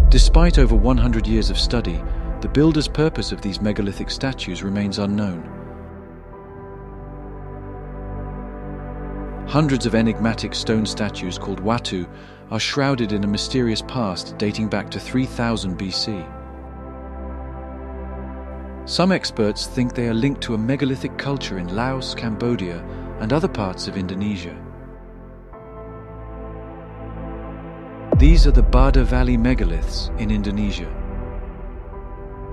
Despite over 100 years of study, the builder's purpose of these megalithic statues remains unknown. Hundreds of enigmatic stone statues called Watu are shrouded in a mysterious past dating back to 3000 BC. Some experts think they are linked to a megalithic culture in Laos, Cambodia, and other parts of Indonesia. These are the Bada Valley megaliths in Indonesia.